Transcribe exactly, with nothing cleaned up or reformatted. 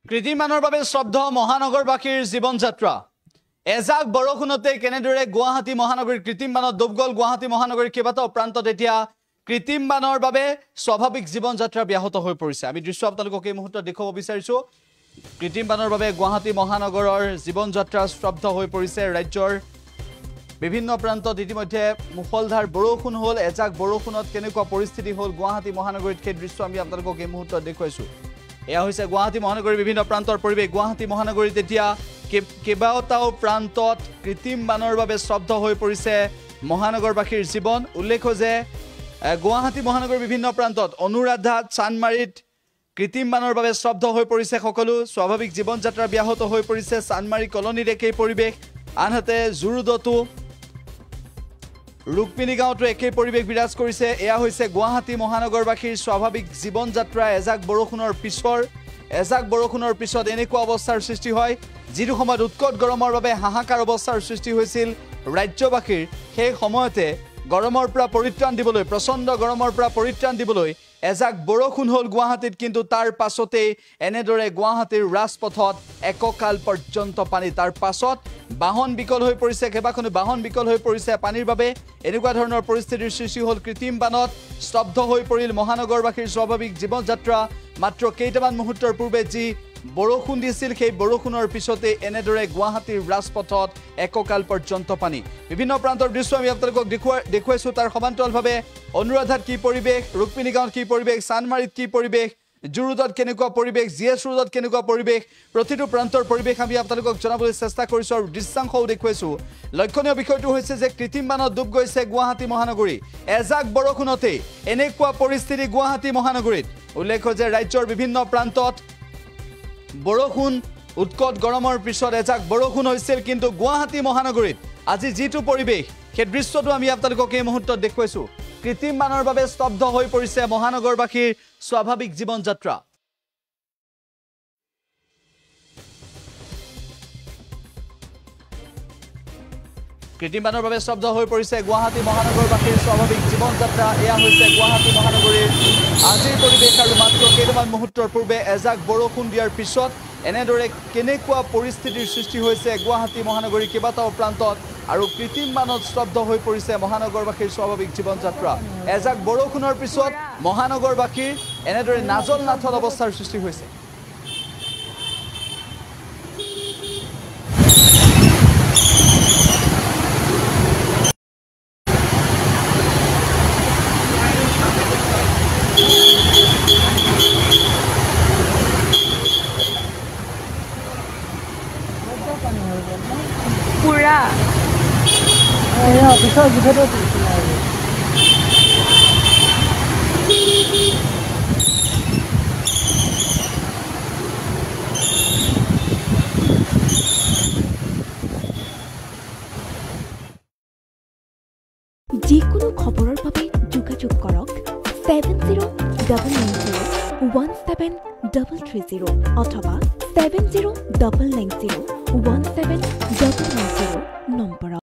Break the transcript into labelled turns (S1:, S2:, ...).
S1: কৃত্ৰিমানৰ বাবে শব্দ মহানগৰবাসীৰ জীৱন যাত্ৰা এজাক বৰষুণতে কেনেদৰে গুৱাহাটী মহানগৰীৰ কৃত্ৰিমানত ডুব গল গুৱাহাটী মহানগৰীৰ কেইবাটাও প্ৰান্তত এতিয়া কৃত্ৰিমানৰ বাবে স্বাভাৱিক জীৱন যাত্ৰা ব্যাহত হৈ পৰিছে আমি দৃশ্য আপোনালোকক এই মুহূৰ্তত দেখুৱাব বিচাৰিছো কৃত্ৰিমানৰ বাবে গুৱাহাটী মহানগৰৰ জীৱন যাত্ৰা স্তব্ধ হৈ পৰিছে ৰাজ্যৰ বিভিন্ন প্ৰান্তত ইতিমধ্যে মুখলধাৰ বৰষুণ হল এজাক বৰষুণত কেনেকুৱা পৰিস্থিতি হল গুৱাহাটী মহানগৰীত সেই দৃশ্য আমি আপোনালোকক এই মুহূৰ্তত দেখুৱাইছো এয়া হৈছে গুৱাহাটী মহানগৰীৰ বিভিন্ন প্ৰান্তৰ পৰিৱেশ গুৱাহাটী মহানগৰীত এতিয়া কেইবাটাও প্ৰান্তত কৃত্ৰিম বানৰ বাবে শব্দ হৈ পৰিছে মহানগৰবাসীৰ জীৱন উল্লেখ যে গুৱাহাটী মহানগৰীৰ বিভিন্ন প্ৰান্তত অনুৰাধাত চানমাৰীত কৃত্ৰিম বানৰ বাবে শব্দ হৈ পৰিছে সকলো স্বাভাৱিক জীৱন যাত্ৰা ব্যাহত হৈ পৰিছে চানমাৰী কলনীৰ একেই পৰিৱেশ আনহাতে জুৰুডতো ৰুকমিনী গাঁৱতো একেই পৰিৱেশ বিৰাজ কৰিছে এয়া হৈছে গুৱাহাটী মহানগৰবাসীৰ স্বাভাৱিক জীৱন যাত্ৰা এজাক বৰষুণৰ পিছৰ এজাক বৰষুণৰ পিছত এনেকুৱা অৱস্থাৰ সৃষ্টি হয় যিটো সময়ত উৎকট গৰমৰ বাবে হাহাকাৰ অৱস্থাৰ সৃষ্টি হৈছিল ৰাজ্যবাসীৰ সেই সময়তে গৰমৰ পৰা পৰিত্ৰাণ দিবলৈ প্ৰচণ্ড গৰমৰ পৰা পৰিত্ৰাণ দিবলৈ এজাক বৰষুণ হল গুৱাহাটীত কিন্তু তাৰ পাছতে এনেদৰে গুৱাহাটীৰ ৰাজপথত এককাল পৰ্যন্ত পানী তাৰ পাছত বাহন বিকল হৈ পৰিছে কেবাখনো বাহন বিকল হৈ পৰিছে পানীৰ বাবে এনেকুৱা ধৰণৰ পৰিস্থিতিৰ সৃষ্টি হল কৃত্ৰিম বানত স্তব্ধ হৈ পৰিল মহানগৰবাসীৰ স্বাভাৱিক জীৱন যাত্ৰা মাত্ৰ কেইটামান মুহূৰ্তৰ পূৰ্বে যি বৰষুণ দিছিল সেই বৰষুণৰ পিছতে এনেদৰে গুৱাহাটীৰ ৰাজপথত এককাল পৰ্যন্ত পানী বিভিন্ন প্ৰান্তৰ দৃশ্য আমি আপোনালোকক দেখুৱাইছো তাৰ সমান্তৰালভাৱে অনুৰাধাত কি পৰিৱেশ ৰুকমিনী গাঁৱত কি পৰিৱেশ চানমাৰীত কি পৰিৱেশ জুৰুডত কেনেকুৱা পৰিৱেশ জিএছ ৰোডত কেনেকুৱা পৰিৱেশ প্ৰতিটো প্ৰান্তৰ পৰিৱেশ আমি আপোনালোকক জনাবলৈ চেষ্টা কৰিছো আৰু দৃশ্যাংশও দেখুৱাইছো লক্ষণীয় বিষয়টো হৈছে যে কৃত্ৰিম বানত ডুব গৈছে গুৱাহাটী মহানগৰী এজাক বৰষুণতে এনেকুৱা পৰিস্থিতি গুৱাহাটী মহানগৰীত উল্লেখ যে ৰাজ্যৰ বিভিন্ন প্ৰান্তত বৰষুণ উৎকট গৰমৰ পিছত এজাক বৰষুণ হৈছিল কিন্তু গুৱাহাটী মহানগৰীত আজি যিটো পৰিৱেশ সেই দৃশ্যটো আমি আপোনালোকক এই মুহূৰ্তত দেখুৱাইছো কৃত্ৰিম বানৰ বাবে স্তব্ধ হৈ পৰিছে মহানগৰবাসীৰ স্বাভাৱিক জীৱন যাত্ৰা কৃত্ৰিম বানৰ বাবে স্তব্ধ হৈ পৰিছে গুৱাহাটী মহানগৰবাসীৰ স্বাভাৱিক জীৱন যাত্ৰা এয়া হৈছে গুৱাহাটী মহানগৰীৰ আজিৰ পৰিৱেশ আৰু মাত্ৰ কেইটামান মুহূৰ্তৰ পূৰ্বে এজাক বৰষুণ দিয়াৰ পিছত এনেদৰে কেনেকুৱা পৰিস্থিতিৰ সৃষ্টি হৈছে গুৱাহাটী মহানগৰীৰ কেইবাটাও প্ৰান্তত আৰু কৃত্ৰিম বানত স্তব্ধ হৈ পৰিছে মহানগৰবাসীৰ স্বাভাৱিক জীৱন যাত্ৰা এজাক বৰষুণৰ পিছত মহানগৰবাসীৰ এনেদৰে নাজল নাথল অৱস্থাৰ সৃষ্টি হৈছে
S2: পুরা
S3: ya bisa juga tuh
S2: যিকোনো খবৰৰ বাবে যোগাযোগ কৰক seven zero nine nine zero one seven three three zero অথবা seven zero nine nine zero one seven nine nine zero number